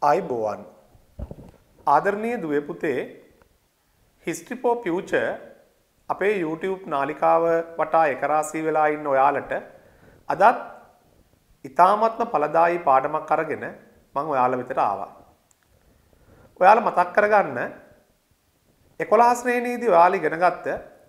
ආයිබෝවන් ආදරණීය දුවේ පුතේ History for Future අපේ YouTube නාලිකාව වටා එකරාසී වෙලා ඉන්න ඔයාලට අදත් ඉතාමත්ම ඵලදායී පාඩමක් අරගෙන මම ඔයාලා වෙතට ආවා. ඔයාලා මතක් කරගන්න 11 ශ්‍රේණියේදී ඔයාලා ඉගෙන ගත්ත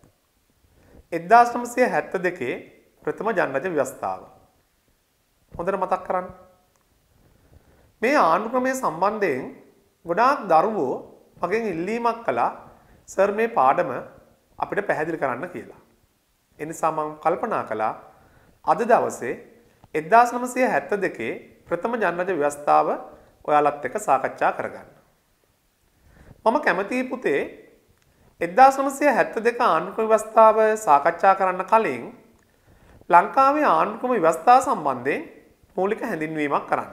1972 ප්‍රථම ජනරජ ව්‍යවස්ථාව. හොඳට මතක් කරගන්න. මේ ආණ්ඩු ක්‍රමය සම්බන්ධයෙන් ගොඩාක් දරුවෝ මගෙන් ඉල්ලීමක් කළා සර් මේ පාඩම අපිට පැහැදිලි කරන්න කියලා. ඒ නිසා මම කල්පනා කළා අද දවසේ 1972 ප්‍රථම ජනරජ ව්‍යවස්ථාව ඔයාලත් එක්ක සාකච්ඡා කරගන්න. මම කැමතියි පුතේ 1972 ආණ්ඩු ක්‍රම ව්‍යවස්ථාව සාකච්ඡා කරන්න කලින් ලංකාවේ ආණ්ඩු ක්‍රම ව්‍යවස්ථාව සම්බන්ධයෙන් මූලික හැඳින්වීමක් කරන්න.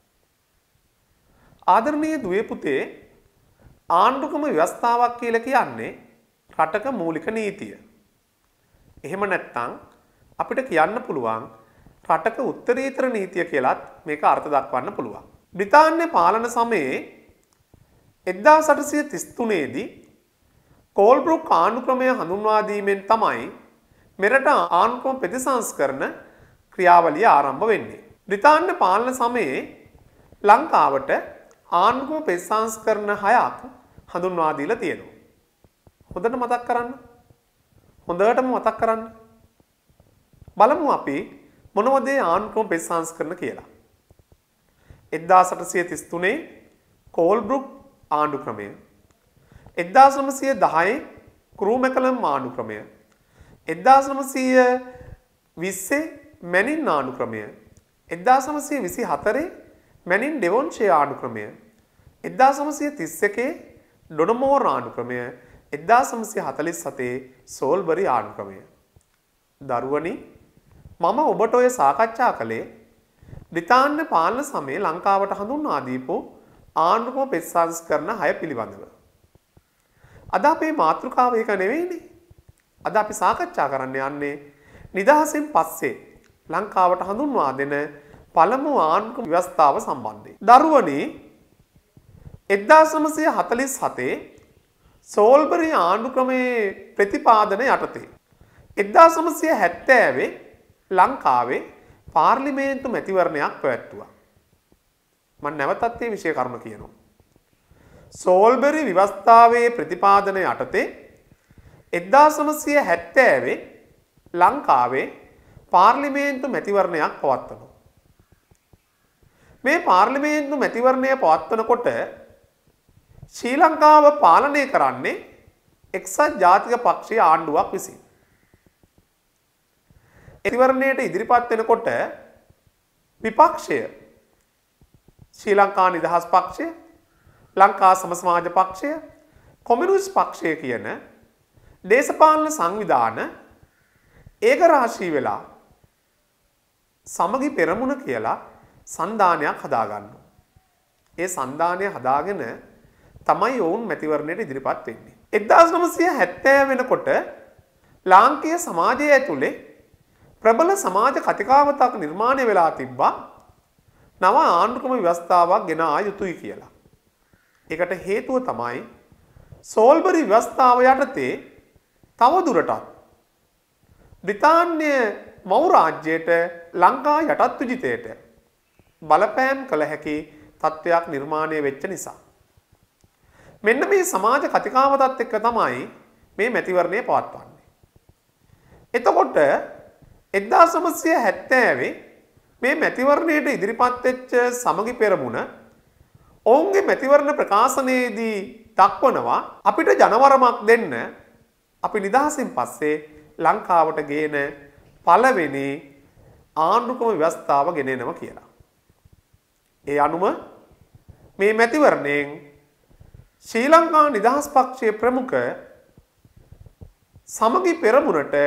ආදරණීය දුවේ පුතේ ආණ්ඩුක්‍රම ව්‍යවස්ථාවක් කියලා කියන්නේ රටක මූලික නීතිය. එහෙම නැත්නම් අපිට කියන්න පුළුවන් රටක උත්තරීතර නීතිය කියලාත් මේක අර්ථ දක්වන්න පුළුවන්. බ්‍රිතාන්‍ය පාලන සමයේ 1833 දී කෝල්බ්‍රුක් ආණ්ඩුක්‍රමය හඳුන්වා දීමෙන් තමයි මෙරට ආණ්ඩුක්‍රම ප්‍රතිසංස්කරණ ක්‍රියාවලිය ආරම්භ වෙන්නේ. බ්‍රිතාන්‍ය පාලන සමයේ ලංකාවට ආණ්ඩුක්‍රම ප්‍රතිසංස්කරණ 6ක් හඳුන්වා දීලා තියෙනවා. හොඳට මතක් කරන්න. හොඳටම මතක් කරන්න. බලමු අපි මොනවද ආණ්ඩුක්‍රම ප්‍රතිසංස්කරණ කියලා. 1833 කෝල්බ්රුක් ආණ්ඩුක්‍රමය. 1910 ක්‍රූමැකලම් ආණ්ඩුක්‍රමය. 1920 මැනින් ආණ්ඩුක්‍රමය. 1924 මැනින් ඩෙවොන්ෂේ ආණ්ඩුක්‍රමය. 1931 ඩොනමෝර් ආණ්ඩුක්‍රමය. 1947 සෝල්බරි ආණ්ඩුක්‍රමය. දරුවනි මම ඔබට ඔය සාකච්ඡා කළේ බ්‍රිතාන්‍ය පාලන සමයේ ලංකාවට හඳුන්වා දීපු ආණ්ඩුක්‍රම ප්‍රතිසංස්කරණ 6 පිළිබඳව. අද අපේ මාතෘකාව ඒක නෙවෙයිනේ. අද අපි සාකච්ඡා කරන්න යන්නේ නිදහසෙන් පස්සේ ලංකාවට හඳුන්වා දෙන පළමු ආණ්ඩුක්‍රම ව්‍යවස්ථාව සම්බන්ධයෙන්. දරුවනි 1947 සෝල්බරි ආණ්ඩුක්‍රමයේ ප්‍රතිපාදන යටතේ 1970 ලංකාවේ පාර්ලිමේන්තු මැතිවරණයක් පැවැත්වුවා. මම නැවතත් මේ විෂය කරුණ කියනවා. සෝල්බරි ව්‍යවස්ථාවේ ප්‍රතිපාදන යටතේ 1970 ලංකාවේ පාර්ලිමේන්තු මැතිවරණයක් පවත්වනවා. මේ පාර්ලිමේන්තු මැතිවරණය පවත්වනකොට ශ්‍රී ලංකාව පාලනය කරන්නේ එක්සත් ජාතික පක්ෂයේ ආණ්ඩුවක් විසින්. මැතිවරණයට ඉදිරිපත් වෙනකොට විපක්ෂය ශ්‍රී ලංකා නිදහස් පක්ෂය, ලංකා සම සමාජ පක්ෂය, කොමියුනිස්ට් පක්ෂය කියන දේශපාලන සංවිධාන ඒකරාශී වෙලා සමගි පෙරමුණ කියලා සන්ධානයක් හදාගන්නවා. ඒ සන්ධානය හදාගෙන තමයි ඔවුන් මැතිවරණයට ඉදිරිපත් වෙන්නේ. 1970 වෙනකොට ලාංකීය සමාජය ඇතුලේ ප්‍රබල සමාජ කතිකාවතක් නිර්මාණය වෙලා තිබ්බා නව ආණ්ඩුක්‍රම ව්‍යවස්ථාවක් ගෙන ආ යුතුයි කියලා. ඒකට හේතුව තමයි සෝල්බරි ව්‍යවස්ථාව යටතේ තව දුරටත් බ්‍රිතාන්‍ය මව් රාජ්‍යයට ලංකා යටත් විජිතයට බලපෑම් කළ හැකි තත්ත්වයක් නිර්මාණය වෙච්ච නිසා. මෙන්න මේ සමාජ කතිකාවතත් එක්ක තමයි මේ මැතිවරණය පවත්වන්නේ. එතකොට 1970 මේ මැතිවරණයට ඉදිරිපත් වෙච්ච සමගි පෙරමුණ ඔවුන්ගේ මැතිවරණ ප්‍රකාශනයේදී දක්වනවා අපිට ජනවරමක් දෙන්න අපි නිදහසින් පස්සේ ලංකාවට ගේන පළවෙනි ආණ්ඩුක්‍රම ව්‍යවස්ථාව ගෙනෙනවා කියලා. ඒ අනුව මේ මැතිවරණයෙන් ශ්‍රී ලංකා නිදහස් පක්ෂයේ ප්‍රමුඛ සමගි පෙරමුණට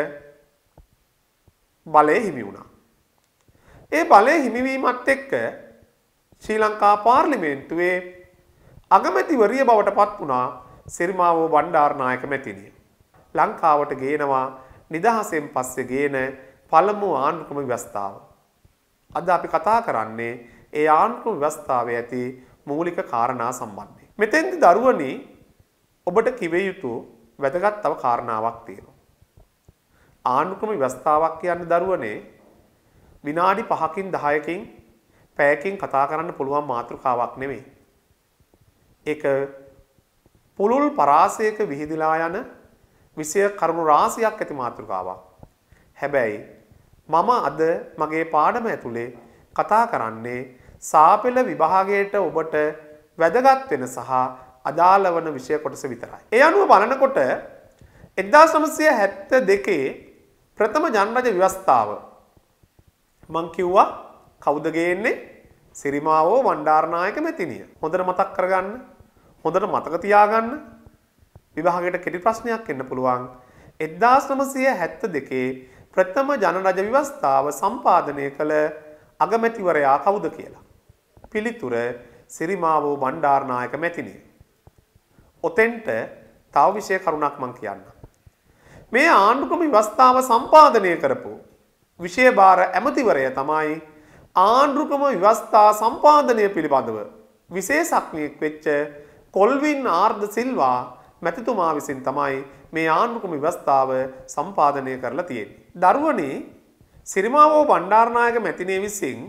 බලය හිමි වුණා. ඒ බලය හිමිවීමත් එක්ක ශ්‍රී ලංකා පාර්ලිමේන්තුවේ අගමැතිවරිය බවට පත් වුණා සිරිමාවෝ බණ්ඩාරනායක මැතිණිය. ලංකාවට ගේනවා නිදහසෙන් පස්සේ ගේන පළමු ආණ්ඩුක්‍රම ව්‍යවස්ථාව. අද අපි කතා කරන්නේ ඒ ආණ්ඩුක්‍රම ව්‍යවස්ථාවේ ඇති මූලික කාරණා සම්බන්ධයෙන්. මෙතෙන්දි දරුවනි ඔබට කිව යුතු වැදගත් තව කාරණාවක් තියෙනවා. ආණ්ඩුක්‍රම ව්‍යවස්ථාවක් කියන්නේ දරුවනේ විනාඩි 5කින් 10කින් පැයකින් කතා කරන්න පුළුවන් මාතෘකාවක් නෙමෙයි. ඒක පුළුල් පරාසයක විහිදලා යන විෂය කරුණු රාශියක් ඇති මාතෘකාවක්. හැබැයි මම අද මගේ පාඩම ඇතුලේ කතා කරන්නේ සාපෙළ විභාගයට ඔබට වැදගත් වෙන සහ අදාළ වන විෂය කොටස විතරයි. ඒ අනුව බලනකොට 1972 ප්‍රථම ජනරජ ව්‍යවස්ථාව මං කිව්වා කවුද ගේන්නේ? සිරිමාවෝ බණ්ඩාරනායක මැතිණිය. හොඳට මතක් කරගන්න. හොඳට මතක තියාගන්න. විභාගයට කෙටි ප්‍රශ්නයක් එන්න පුළුවන්. 1972 ප්‍රථම ජනරජ ව්‍යවස්ථාව සම්පාදනය කළ අගමැතිවරයා කවුද කියලා. පිළිතුර සිරිමාවෝ බණ්ඩාරනායක මැතිණිය. ඔතෙන්ට තව විෂය කරුණක් මං කියන්න. මේ ආණ්ඩුක්‍රම ව්‍යවස්ථාව සම්පාදනය කරපු විෂය භාර ඇමතිවරය තමයි ආණ්ඩුක්‍රම ව්‍යවස්ථා සම්පාදනය පිළිබඳව විශේෂඥයෙක් වෙච්ච කොල්වින් ආර්ද සිල්වා මැතිතුමා විසින් තමයි මේ ආණ්ඩුක්‍රම ව්‍යවස්ථාව සම්පාදනය කරලා තියෙන්නේ. දරුවනේ සිරිමාවෝ බණ්ඩාරනායක මැතිණිය විසින්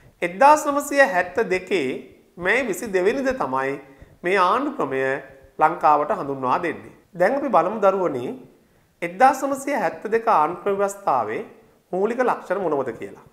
1972 මැයි 22 වෙනිදා තමයි මේ ආණ්ඩුක්‍රමය ලංකාවට හඳුන්වා දෙන්නේ. දැන් අපි බලමු දරුවනේ 1972 ආණ්ඩුක්‍රම ව්‍යවස්ථාවේ මූලික ලක්ෂණ මොනවද කියලා.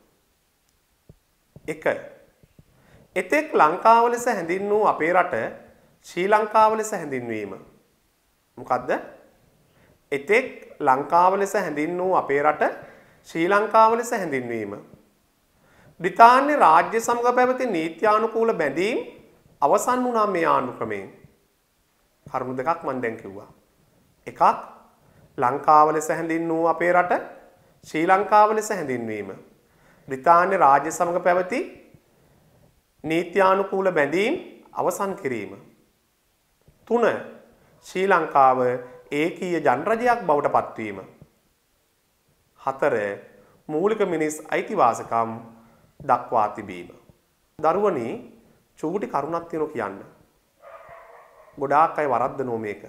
1. එතෙක් ලංකාව ලෙස හැඳින්වූ අපේ රට ශ්‍රී ලංකාව ලෙස හැඳින්වීම. මොකද්ද? එතෙක් ලංකාව ලෙස හැඳින්වූ අපේ රට ශ්‍රී ලංකාව ලෙස හැඳින්වීම. බ්‍රිතාන්‍ය රාජ්‍ය සමග පැවති නීත්‍යානුකූල බැඳීම් අවසන් වුණා මේ ආණ්ඩුක්‍රමයෙන්. කරුණු දෙකක් මම දැන් කිව්වා. එකක් ලංකාව ලෙස හැඳින්වූ අපේ රට ශ්‍රී ලංකාව ලෙස හැඳින්වීම. බ්‍රිතාන්‍ය රාජ්‍ය සමග පැවති නීත්‍යානුකූල බැඳීම් අවසන් කිරීම. 3. ශ්‍රී ලංකාව ඒකීය ජනරජයක් බවට පත්වීම. 4. මූලික මිනිස් අයිතිවාසිකම් දක්වා තිබීම. දරුවනි චූටි කරුණක් තියෙනවා කියන්න. ගොඩාක් අය වරද්දනෝ මේක.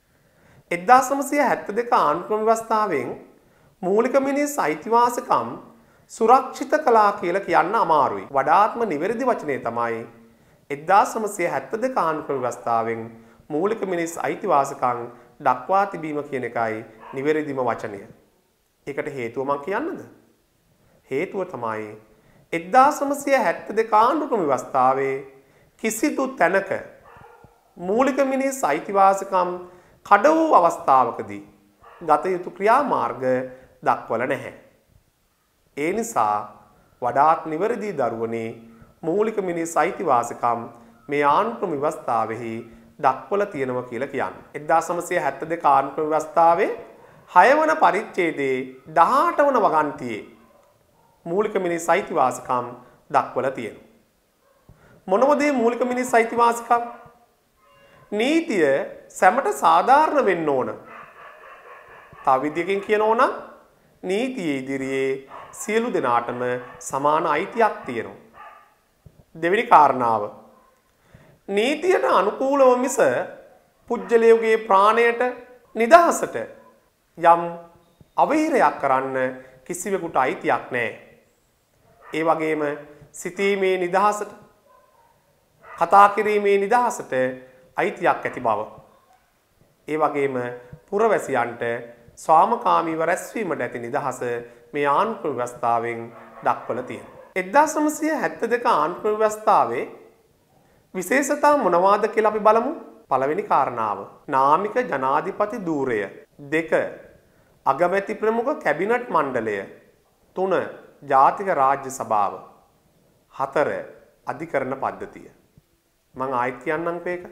1972 ආණ්ඩුක්‍රම ව්‍යවස්ථාවෙන් මූලික මිනිස් අයිතිවාසිකම් සුරක්ෂිත කළා කියලා කියන්න අමාරුයි. වඩාත්ම නිවැරදි වචනේ තමයි 1972 ආණ්ඩුක්‍රම ව්‍යවස්ථාවෙන් මූලික මිනිස් අයිතිවාසිකම් දක්වා තිබීම කියන එකයි නිවැරදිම වචනය. ඒකට හේතුව මම කියන්නද? හේතුව තමයි 1972 ආණ්ඩුක්‍රම ව්‍යවස්ථාවේ කිසිදු තැනක මූලික මිනිස් අයිතිවාසිකම් කඩ වූ අවස්ථාවකදී ගත යුතු ක්‍රියාමාර්ග දක්වල නැහැ. ඒ නිසා වඩාත් නිවැරදි දරුවනේ මූලික මිනිස් අයිතිවාසිකම් මේ ආණ්ඩුක්‍රම ව්‍යවස්ථාවෙහි දක්වලා තියෙනවා කියලා කියන්නේ. 1972 ආණ්ඩුක්‍රම ව්‍යවස්ථාවේ 6 වන පරිච්ඡේදයේ 18 වන වගන්තියේ මූලික මිනිස් අයිතිවාසිකම් දක්වලා තියෙනවා. මොනවද මේ මූලික මිනිස් අයිතිවාසිකම්? නීතිය සැමට සාධාරණ වෙන්න ඕන. තව විදියකින් කියනවා නම් නීතියේ ඉදිරියේ සියලු දෙනාටම සමාන අයිතියක් තියෙනවා. දෙවෙනි කාරණාව නීතියට අනුකූලව මිස පුජ්‍යලයේ ප්‍රාණයට නිදහසට යම් අවහිරයක් කරන්න කිසිවෙකුට අයිතියක් නැහැ. ඒ වගේම සිතීමේ නිදහසට කතා කිරීමේ නිදහසට අයිතියක් ඇති බව. ඒ වගේම පුරවැසියන්ට ස්වාමකාමීව රැස්වීමට ඇති නිදහස මේ ආණ්ඩුක්‍රම ව්‍යවස්ථාවෙන් දක්වලා තියෙනවා. 1972 ආණ්ඩුක්‍රම ව්‍යවස්ථාවේ විශේෂතා මොනවාද කියලා අපි බලමු. පළවෙනි කාරණාව නාමික ජනාධිපති ධූරය. 2. අගමැති ප්‍රමුඛ කැබිනට් මණ්ඩලය. 3. ජාතික රාජ්‍ය සභාව. 4. අධිකරණ පද්ධතිය. මම ආයෙත් කියන්නම්කෝ ඒක.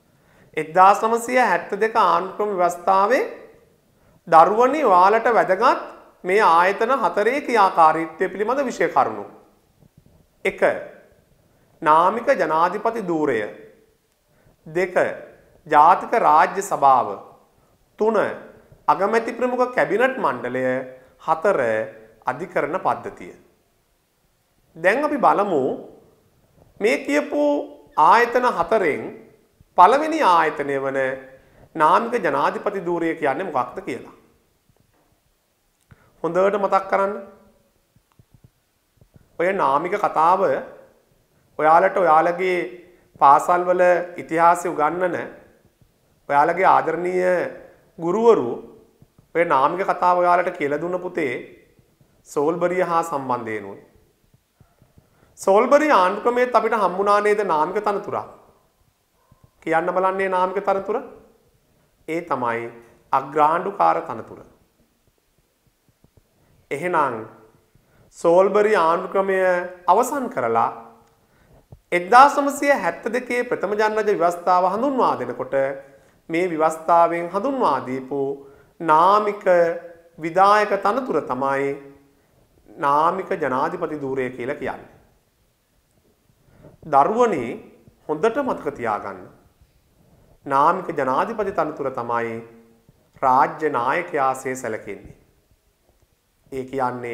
1972 ආණ්ඩුක්‍රම ව්‍යවස්ථාවේ දරුවනි ඔයාලට වැදගත් මේ ආයතන 4 ක්‍රියාකාරීත්වය පිළිබඳ විෂය කරුණු. 1. නාමික ජනාධිපති ධූරය. 2. ජාතික රාජ්‍ය සභාව. 3. අගමැති ප්‍රමුඛ කැබිනට් මණ්ඩලය. 4. අධිකරණ පද්ධතිය. දැන් අපි බලමු මේ කියපු ආයතන හතරෙන් පළවෙනි ආයතනය වන නාමික ජනාධිපති ධූරය කියන්නේ මොකක්ද කියලා. හොඳට මතක් කරන්න. ඔය නාමික කතාව ඔයාලට ඔයාලගේ පාසල් වල ඉතිහාසය උගන්වන ඔයාලගේ ආදරණීය ගුරුවරු ඔය නාමික කතාව ඔයාලට කියලා දුන්න පුතේ සෝල්බරිය හා සම්බන්ධයෙන් උනේ. සෝල්බරිය ආණ්ඩුක්‍රමයේත් අපිට හම්බුණා නේද නාමික තනතුරක්. කියන්න බලන්නේ නාමික තනතුර. ඒ තමයි අග්‍රාණ්ඩුකාර තනතුර. එහෙනම් සෝල්බරි ආණ්ඩුක්‍රමය අවසන් කරලා 1972 ප්‍රථම ජනරජ ව්‍යවස්ථාව හඳුන්වා දෙනකොට මේ ව්‍යවස්ථාවෙන් හඳුන්වා දීපු නාමික විධායක තනතුර තමයි නාමික ජනාධිපති ධූරය කියලා කියන්නේ. දරුවනේ හොඳට මතක තියාගන්න. නාමික ජනාධිපති තනතුර තමයි රාජ්‍ය නායකයාසේ සැලකෙන්නේ. ඒ කියන්නේ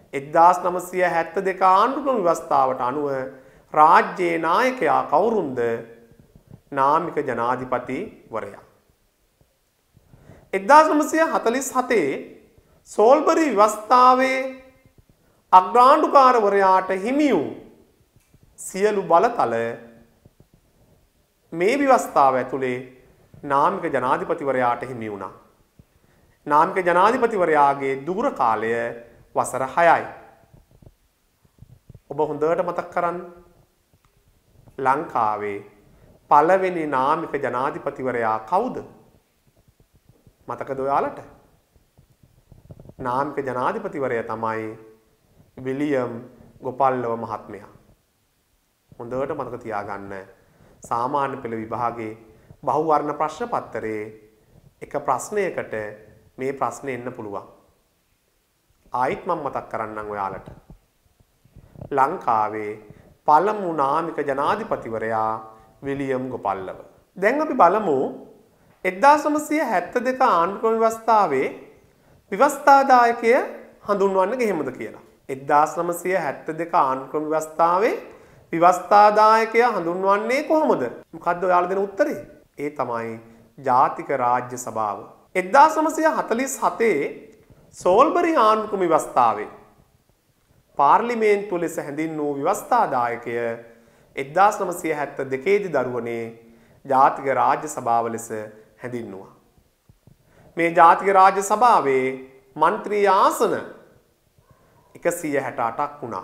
1972 ආණ්ඩුක්‍රම ව්‍යවස්ථාවට අනුව රාජ්‍යයේ නායකයා කවුරුන්ද? නාමික ජනාධිපති වරයා. 1947 සෝල්බරි ව්‍යවස්ථාවේ අග්‍රාණ්ඩුකාරවරයාට හිමි වූ සියලු බලතල මේ ව්‍යවස්ථාව ඇතුලේ නාමික ජනාධිපතිවරයාට හිමි වුණා. නාමික ජනාධිපතිවරයාගේ දුර කාලය වසර 6යි. ඔබ හොඳට මතක් කරන්න. ලංකාවේ පළවෙනි නාමික ජනාධිපතිවරයා කවුද? මතකද ඔයාලට? නාමික ජනාධිපතිවරයා තමයි විලියම් ගෝපල්ලව මහත්මයා. හොඳට මතක තියාගන්න. සාමාන්‍ය පෙළ විභාගයේ බහුවර්ණ ප්‍රශ්න පත්‍රයේ එක ප්‍රශ්නයකට මේ ප්‍රශ්නේ එන්න පුළුවන්. ආයිත් මම මතක් කරන්නම් ඔයාලට. ලංකාවේ පළමු නාමික ජනාධිපතිවරයා විලියම් ගෝපල්ලව. දැන් අපි බලමු 1972 ආණ්ඩුක්‍රම ව්‍යවස්ථාවේ ව්‍යවස්ථාදායකය හඳුන්වන්නේ කොහොමද කියලා. 1972 ආණ්ඩුක්‍රම ව්‍යවස්ථාවේ ව්‍යවස්ථාදායකය හඳුන්වන්නේ කොහොමද? මොකද්ද ඔයාලා දෙන උත්තරේ? ඒ තමයි ජාතික රාජ්‍ය සභාව. 1947 සෝල්බරි ආණ්ඩුක්‍රම ව්‍යවස්ථාවේ පාර්ලිමේන්තුව ලෙස හැඳින්වූ ව්‍යවස්ථාදායකය 1972 දී දරුවනේ ජාතික රාජ්‍ය සභාව ලෙස හැඳින්වුවා. මේ ජාතික රාජ්‍ය සභාවේ මන්ත්‍රී ආසන 168ක් වුණා.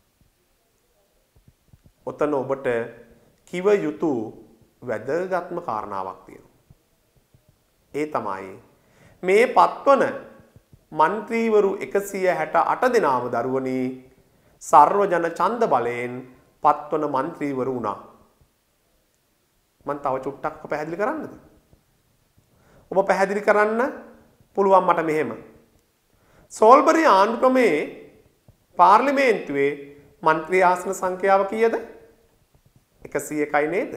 ඔතන ඔබට කිව යුතු වැදගත්ම කාරණාවක් තියෙනවා. ඒ තමයි මේ පත්වන මන්ත්‍රීවරු 168 දෙනාම දරුවනි සර්වජන ඡන්ද බලයෙන් පත්වන මන්ත්‍රීවරු වුණා. මම තව චුට්ටක් පැහැදිලි කරන්නද? ඔබ පැහැදිලි කරන්න පුළුවන් මට මෙහෙම. සෝල්බරි ආණ්ඩුක්‍රමේ පාර්ලිමේන්තුවේ මන්ත්‍රී ආසන සංඛ්‍යාව කීයද? 101යි නේද?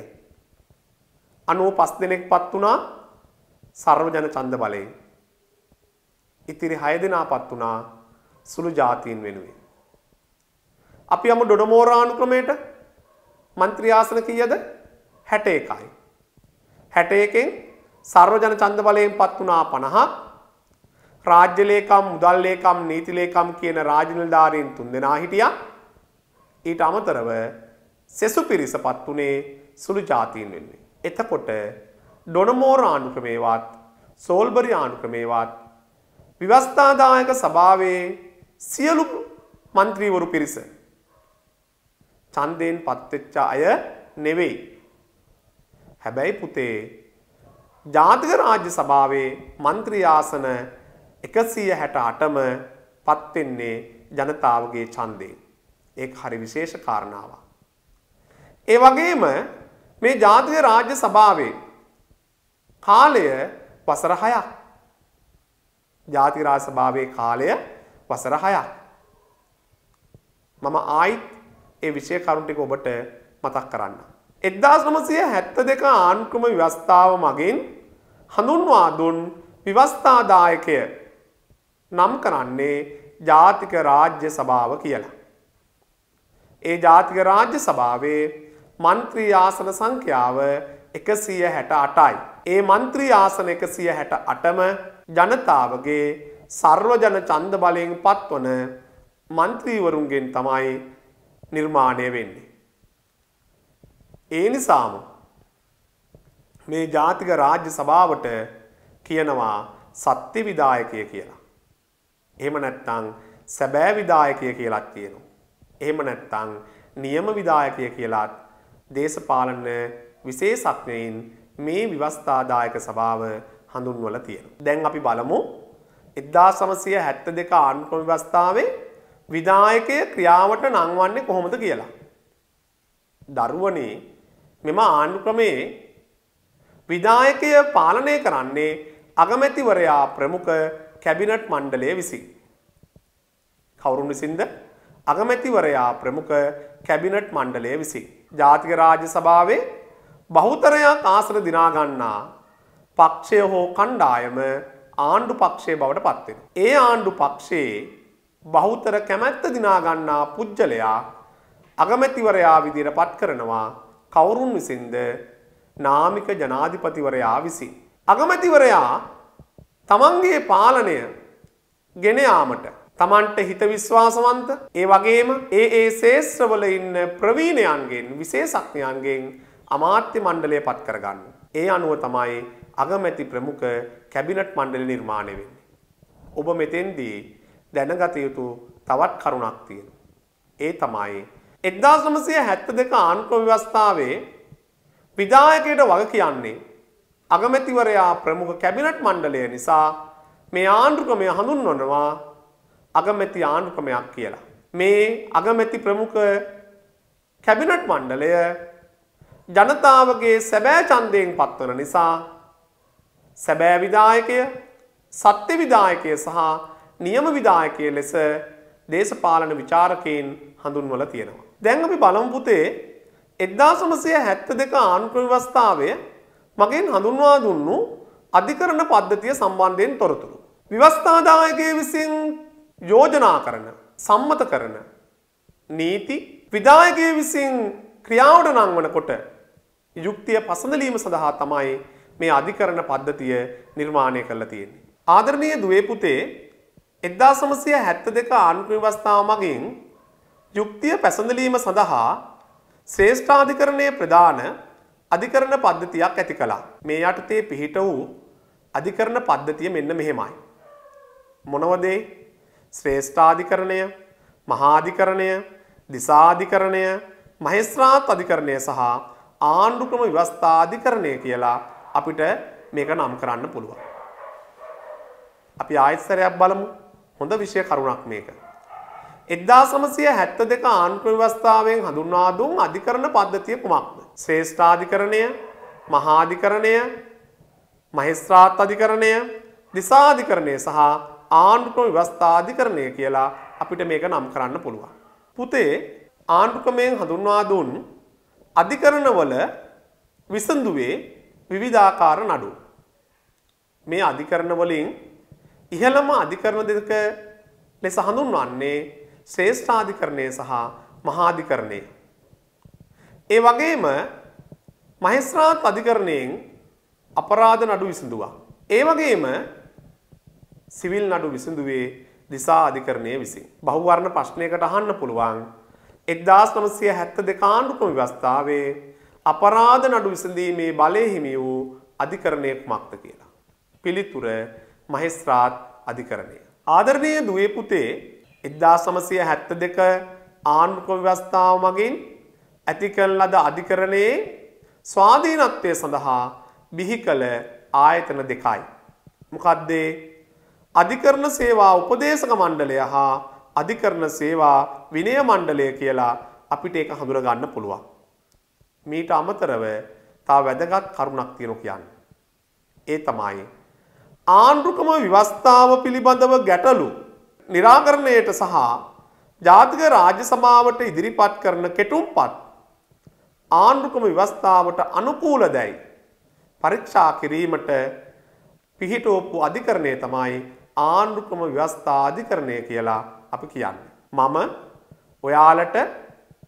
95 දෙනෙක් පත් වුණා සර්වජන ඡන්ද බලයෙන්. ඉතිරි 6 දෙනා පත් වුණා සුළු ජාතීන් වෙනුවෙන්. අපි යමු ඩොඩමෝර ආණ්ඩුක්‍රමයට. මන්ත්‍රී ආසන කීයද? 61යි. 61කින් සර්වජන ඡන්ද බලයෙන් පත් වුණා 50ක්. රාජ්‍ය ලේකම්, මුදල් ලේකම්, නීති ලේකම් කියන රාජ්‍ය නිලධාරීන් 3 දෙනා හිටියා. ඊට අමතරව සෙසු පිරිස පත් වුණේ සුළු ජාතීන් වෙනුවෙන්. එතකොට ඩොඩමෝර ආණ්ඩුක්‍රමේවත් සෝල්බරි ආණ්ඩුක්‍රමේවත් ව්‍යවස්ථාදායක සභාවේ සියලු මන්ත්‍රීවරු පිරිස ඡන්දයෙන් පත්වෙච්ච අය නෙවෙයි. හැබැයි පුතේ ජාතික රාජ්‍ය සභාවේ මන්ත්‍රී ආසන 168ම පත් වෙන්නේ ජනතාවගේ ඡන්දයෙන්. ඒක හරි විශේෂ කාරණාවක්. ඒ වගේම මේ ජාතික රාජ්‍ය සභාවේ කාලය වසර 6ක්. ජාතික රාජ්‍ය සභාවේ කාලය වසර 6ක්. මම ආයිත් ඒ විෂය කරුණු ටික ඔබට මතක් කරන්න. 1972 ආණ්ඩුක්‍රම ව්‍යවස්ථාව මගින් හඳුන්වා දුන් ව්‍යවස්ථාදායකය නම් කරන්නේ ජාතික රාජ්‍ය සභාව කියලා. ඒ ජාතික රාජ්‍ය සභාවේ මන්ත්‍රී ආසන සංඛ්‍යාව 168යි. ඒ මන්ත්‍රී ආසන 168ම ජනතාවගේ සර්ව ජන ඡන්ද බලයෙන් පත්වන මන්ත්‍රීවරුන්ගෙන් තමයි නිර්මාණය වෙන්නේ. ඒ නිසාම මේ ජාතික රාජ්‍ය සභාවට කියනවා සත්‍ය විධායකය කියලා. එහෙම නැත්නම් සැබෑ විධායකය කියලාත් කියනවා. එහෙම නැත්නම් නියම විධායකය කියලාත් දේශපාලන විශේෂඥයින් මේ ව්‍යවස්ථාදායක සභාව හඳුන්වලා තියෙනවා. දැන් අපි බලමු 1972 ආණ්ඩුක්‍රම ව්‍යවස්ථාවේ විධායකය ක්‍රියාවට නංවන්නේ කොහොමද කියලා. දරුවනේ මෙම ආණ්ඩුක්‍රමයේ විධායකය පාලනය කරන්නේ අගමැතිවරයා ප්‍රමුඛ කැබිනට් මණ්ඩලය විසින්. කවුරුන් විසින්ද? අගමැතිවරයා ප්‍රමුඛ කැබිනට් මණ්ඩලය විසින්. ජාතික රාජ්‍ය සභාවේ බහුතරයක් ආසන දිනා ගන්නා පක්ෂය හෝ කණ්ඩායම ආණ්ඩු පක්ෂය බවට පත් වෙනවා. ඒ ආණ්ඩු පක්ෂයේ බහුතර කැමැත්ත දිනා ගන්නා පුජ්‍යලයා අගමැතිවරයා විදියට පත් කරනවා කවුරුන් විසින්ද? නාමික ජනාධිපතිවරයා විසින්. අගමැතිවරයා තමන්ගේ පාලනය ගෙන යාමට තමන්ට හිත විශ්වාසවන්ත ඒ වගේම ඒ ශේෂ්ත්‍රවල ඉන්න ප්‍රවීණයන්ගෙන් විශේෂඥයන්ගෙන් අමාත්‍ය මණ්ඩලය පත් කරගන්න. ඒ අනුව තමයි අගමැති ප්‍රමුඛ කැබිනට් මණ්ඩල නිර්මාණය වෙන්නේ. ඔබ මෙතෙන්දී දැනගත යුතු තවත් කරුණක් තියෙනවා. ඒ තමයි 1972 ආණ්ඩුක්‍රම ව්‍යවස්ථාවේ විධායකයට වග කියන්නේ අගමැතිවරයා ප්‍රමුඛ කැබිනට් මණ්ඩලය නිසා මේ ආණ්ඩුක්‍රමය හඳුන්වනවා අගමැති ආණ්ඩුක්‍රමයක් කියලා. මේ අගමැති ප්‍රමුඛ කැබිනට් මණ්ඩලය ජනතාවගේ සැබෑ ඡන්දයෙන් පත්වන නිසා සැබෑ විධායකය, සත්‍ය විධායකය සහ නියම විධායකය ලෙස දේශපාලන විචාරකයන් හඳුන්වලා තියෙනවා. දැන් අපි බලමු පුතේ 1972 ආණ්ඩුක්‍රම ව්‍යවස්ථාවේ මගෙන් හඳුන්වා දුන්නු අධිකරණ පද්ධතිය සම්බන්ධයෙන් තොරතුරු. ව්‍යවස්ථාදායකයෙකු විසින් යෝජනා කරන, සම්මත කරන නීති විධායකයෙකු විසින් ක්‍රියාවට නංවනකොට යුක්තිය පසඳලීම සඳහා තමයි මේ අධිකරණ පද්ධතිය නිර්මාණය කරලා තියෙන්නේ. ආදරණීය දුවේ පුතේ 1972 ආණ්ඩුක්‍රම ව්‍යවස්ථාව මගින් යුක්තිය පැසඳලීම සඳහා ශ්‍රේෂ්ඨාධිකරණයේ ප්‍රධාන අධිකරණ පද්ධතියක් ඇති කළා. මේ යටතේ පිහිට වූ අධිකරණ පද්ධතිය මෙන්න මෙහෙමයි. මොනවද? ශ්‍රේෂ්ඨාධිකරණය, මහාධිකරණය, දිසාධිකරණය, මහේස්ත්‍රාත් අධිකරණය සහ ආණ්ඩුක්‍රම ව්‍යවස්ථා අධිකරණය කියලා අපිට මේක නම් කරන්න පුළුවන්. අපි ආයතනයක් බලමු. හොඳ විෂය කරුණක් මේක. 1972 ආණ්ඩුක්‍රම ව්‍යවස්ථාවෙන් හඳුන්වා දුන් අධිකරණ පද්ධතිය කුමක්ද? ශ්‍රේෂ්ඨාධිකරණය, මහාධිකරණය, මහේස්ත්‍රාත් අධිකරණය, දිසාධිකරණය සහ ආණ්ඩුක්‍රම ව්‍යවස්ථා අධිකරණය කියලා අපිට මේක නම් කරන්න පුළුවන්. පුතේ ආණ්ඩුක්‍රමයෙන් හඳුන්වා දුන් අධිකරණවල විසඳුවේ විවිධාකාර නඩු. මේ අධිකරණ වලින් ඉහළම අධිකරණ දෙක ලෙස හඳුන්වන්නේ ශ්‍රේෂ්ඨාධිකරණය සහ මහාධිකරණය. ඒ වගේම මහේස්ත්‍රාත් අධිකරණයෙන් අපරාධ නඩු විසඳුවා. ඒ වගේම සිවිල් නඩු විසඳුවේ දිසා අධිකරණය විසින්. බහුවර්ණ ප්‍රශ්නයකට අහන්න පුළුවන් 1972 ආණ්ඩුක්‍රම ව්‍යවස්ථාවේ අපරාධ නඩු විසඳීමේ බලය හිමි වූ අධිකරණය කුමක්ද කියලා. පිළිතුර මහේස්ත්‍රාත් අධිකරණය. ආදරණීය දුවේ පුතේ 1972 ආණ්ඩුක්‍රම ව්‍යවස්ථාව මගින් ඇති කළ ලද අධිකරණයේ ස්වාධීනත්වය සඳහා බිහි කළ ආයතන දෙකයි. මොකද්ද? අධිකරණ සේවා උපදේශක මණ්ඩලය හා අධිකරණ සේවා විනය මණ්ඩලය කියලා අපිට ඒක හඳුනා ගන්න පුළුවන්. මීට අමතරව තව වැදගත් කරුණක් තියෙනවා කියන්නේ. ඒ තමයි ආණ්ඩුක්‍රම ව්‍යවස්ථාව පිළිබඳව ගැටලු निराකරණයට සහ ජාතික රාජ්‍ය සභාවට ඉදිරිපත් කරන කෙටුම්පත් ආණ්ඩුක්‍රම ව්‍යවස්ථාවට අනුකූලදයි පරීක්ෂා කිරීමට පිහිටවපු අධිකරණය තමයි ආණ්ඩුක්‍රම ව්‍යවස්ථා අධිකරණය කියලා අපි කියන්නේ. මම ඔයාලට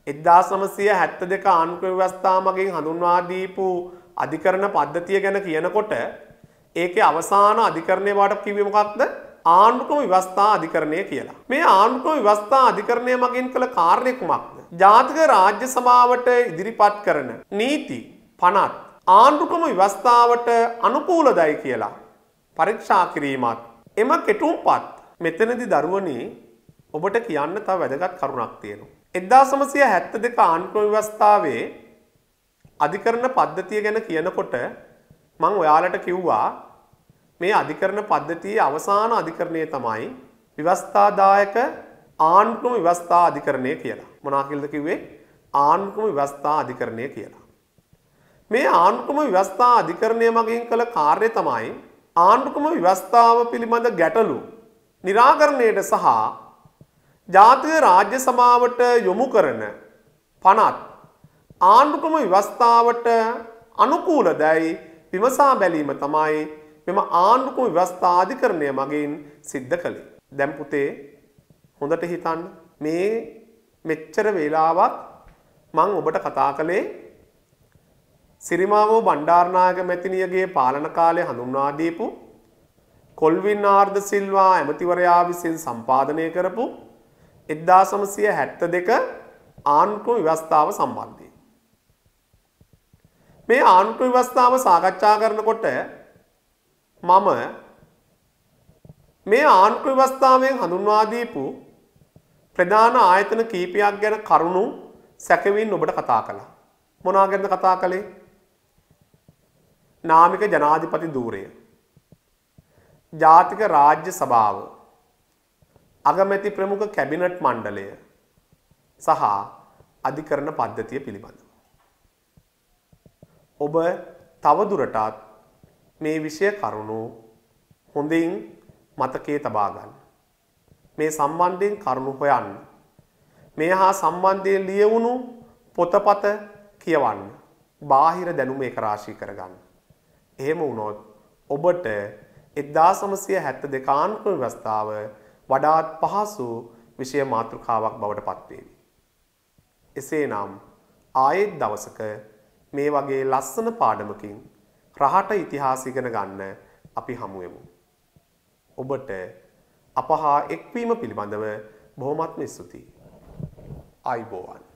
1972 ආණ්ඩුක්‍රම ව්‍යවස්ථාව මගින් හඳුන්වා දීපු අධිකරණ පද්ධතිය ගැන කියනකොට ඒකේ අවසාන අධිකරණය වාට කිව්වේ මොකක්ද? ආණ්ඩුක්‍රම ව්‍යවස්ථා අධිකරණය කියලා. මේ ආණ්ඩුක්‍රම ව්‍යවස්ථා අධිකරණය මගින් කළ කාර්යය කුමක්ද? ජාතික රාජ්‍ය සභාවට ඉදිරිපත් කරන නීති 50 ආණ්ඩුක්‍රම ව්‍යවස්ථාවට අනුකූලයි කියලා පරීක්ෂා කිරීමත් එම කෙටුම්පත් මෙතනදී දරුවනි ඔබට කියන්න තව වැදගත් කරුණක් තියෙනවා. 1972 ආණ්ඩුක්‍රම ව්‍යවස්ථාවේ අධිකරණ පද්ධතිය ගැන කියනකොට මම ඔයාලට කිව්වා මේ අධිකරණ පද්ධතියේ අවසාන අධිකරණය තමයි ව්‍යවස්ථාදායක ආණ්ඩුක්‍රම ව්‍යවස්ථා අධිකරණය කියලා. මොනවා කියලාද කිව්වේ? ආණ්ඩුක්‍රම ව්‍යවස්ථා අධිකරණය කියලා. මේ ආණ්ඩුක්‍රම ව්‍යවස්ථා අධිකරණය මගින් කළ කාර්යය තමයි ආණ්ඩුක්‍රම ව්‍යවස්ථාව පිළිබඳ ගැටලු निराකරණයට සහ ජාතික රාජ්‍ය සභාවට යොමු කරන පනත් ආණ්ඩුක්‍රම ව්‍යවස්ථාවට අනුකූලයි විමසා බැලීම තමයි මෙම ආණ්ඩුක්‍රම ව්‍යවස්ථා අධිකරණය මගින් සිද්ධ කළේ. දැන් පුතේ හොඳට හිතන්න මේ මෙච්චර වේලාවක් මම ඔබට කතා කළේ සිරිමාවෝ බණ්ඩාරනායක මැතිණියගේ පාලන කාලය හඳුන්වා දීපු කොල්වින් ආර්ද සිල්වා ඇමතිවරයා විසින් සම්පාදනය කරපු 1972 ආණ්ඩුක්‍රම ව්‍යවස්ථාව සම්බන්ධයෙන්. මේ ආණ්ඩුක්‍රම ව්‍යවස්ථාව සාකච්ඡා කරනකොට මම මේ ආණ්ඩුක්‍රම ව්‍යවස්ථාවෙන් හඳුන්වා දීපු ප්‍රධාන ආයතන කීපයක් ගැන කරුණු සැකවින් ඔබට කතා කළා. මොනවා ගැනද කතා කළේ? නාමික ජනාධිපති ධූරය, ජාතික රාජ්‍ය සභාව, අගමැති ප්‍රමුඛ කැබිනට් මණ්ඩලය සහ අධිකරණ පද්ධතිය පිළිබඳව. ඔබ තවදුරටත් මේ විෂය කරුණු හොඳින් මතකයේ තබා ගන්න. මේ සම්බන්ධයෙන් කරුණු හොයන්න. මේ හා සම්බන්ධයෙන් ලියවුණු පොතපත කියවන්න. බාහිර දැනුම එක රාශී කරගන්න. එහෙම වුණොත් ඔබට 1972 ආණ්ඩුක්‍රම ව්‍යවස්ථාව වඩාත් පහසු විෂය මාතෘකාවක් බවට පත්වේවි. එසේනම් ආයෙත් දවසක මේ වගේ ලස්සන පාඩමකින් රහට ඉතිහාස ඉගෙන ගන්න අපි හමු වෙමු. ඔබට අප හා එක්වීම පිළිබඳව බොහොමත්ම ස්තුතියි. ආයුබෝවන්.